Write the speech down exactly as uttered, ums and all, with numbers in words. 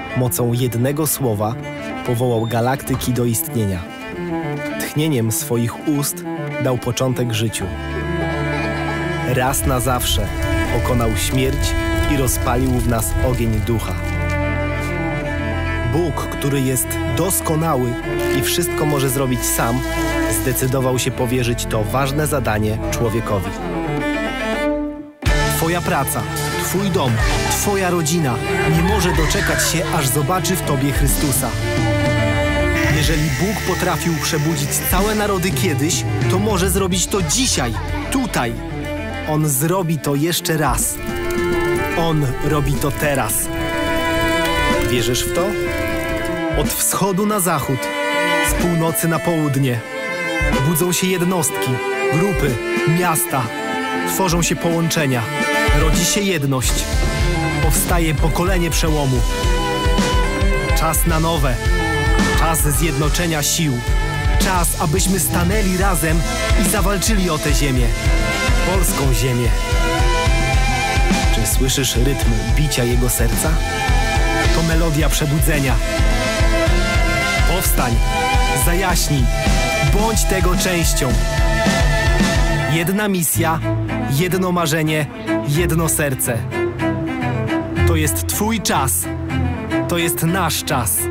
mocą jednego słowa powołał galaktyki do istnienia. Tchnieniem swoich ust dał początek życiu. Raz na zawsze pokonał śmierć i rozpalił w nas ogień ducha. Bóg, który jest doskonały i wszystko może zrobić sam, zdecydował się powierzyć to ważne zadanie człowiekowi. Twoja praca, Twój dom, Twoja rodzina nie może doczekać się, aż zobaczy w Tobie Chrystusa. Jeżeli Bóg potrafił przebudzić całe narody kiedyś, to może zrobić to dzisiaj, tutaj. On zrobi to jeszcze raz. On robi to teraz. Wierzysz w to? Od wschodu na zachód, z północy na południe. Budzą się jednostki, grupy, miasta. Tworzą się połączenia. Rodzi się jedność. Powstaje pokolenie przełomu. Czas na nowe. Czas zjednoczenia sił. Czas, abyśmy stanęli razem i zawalczyli o tę ziemię. Polską ziemię. Czy słyszysz rytm bicia jego serca? To melodia przebudzenia. Powstań, zajaśnij, bądź tego częścią. Jedna misja, jedno marzenie, jedno serce. To jest Twój czas. To jest nasz czas.